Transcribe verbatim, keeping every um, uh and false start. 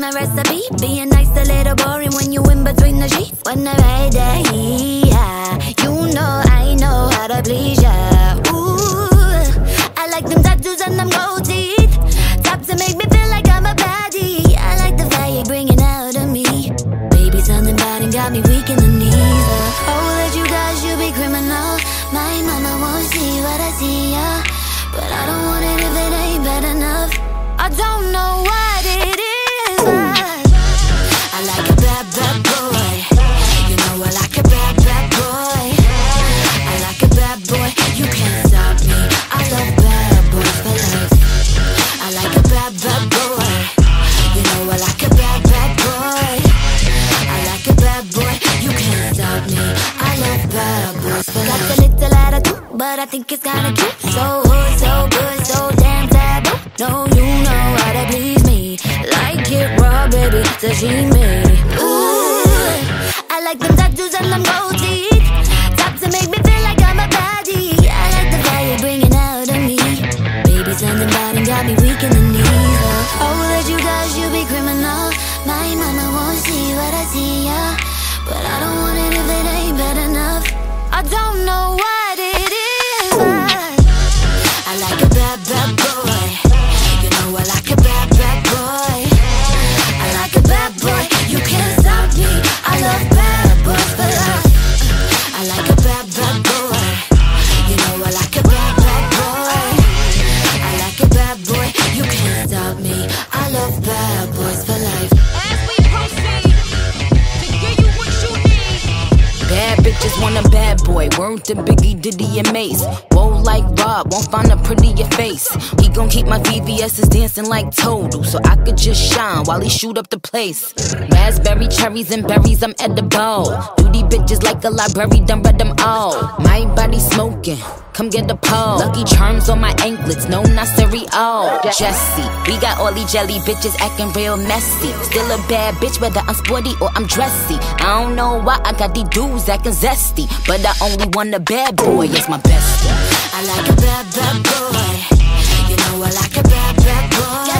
my recipe. Being nice a little boring when you in between the sheets. When I ride that hee-haw, you know I know how to please ya. Ooh, I like them tattoos and them gold teeth. Top to make me feel like I'm a baddie. I like the fire you're bringing out of me. Baby, something bad and got me weak in the knees. uh, Oh, that you guys should be criminal. My mama won't see what I see, yeah. But I don't want it if it ain't bad enough. I don't know what it is, but I like a bad, bad boy. You know I like a bad, bad boy. I like a bad boy, you can't stop me. I love bad boys for life. I like a bad, bad boy. You know I like a bad, bad boy. I like a bad boy, you can't stop me. I love bad boys for life. Got a little attitude, but I think it's kinda cute. So hood, so good, so damn taboo. No, you know how to please me. Like it raw, baby, sashimi. Ooh, I like them tattoos and them gold teeth. Top to make me feel like I'm a baddie. I like the fire bringing out of me. Baby, something bad and got me weak in the knees. uh, Oh, that you guys should be criminal. My mama won't see what I see, yeah. But I don't want it if it ain't bad enough. I don't know what it is, but I like a bad, bad boy. You know I like a bad, bad boy. I like a bad boy, you can't stop me. I love bad boys for life. I like a bad, bad boy. You know I like a bad, bad boy. I like a bad boy, you can't stop me. I love bad boys for life. As we proceed to give you what you need. Bad bitches want a bad boy. Word to Biggie, Diddy, and Mace. Whoa, like Rob, won't find a prettier face. He gon' keep my V V S's dancing like Total, so I could just shine while he shoot up the place. Raspberry, cherries, and berries, I'm edible. Duty bitches like a library, done read them all. My body smoking, come get the pole. Lucky charms on my anklets, no, not cereal. Jesy, we got all these jelly bitches acting real messy. Still a bad bitch, whether I'm sporty or I'm dressy. I don't know why I got these dudes acting zesty, but I only want a bad boy, it's my bestie. I like a bad, bad boy. You know I like a bad, bad boy.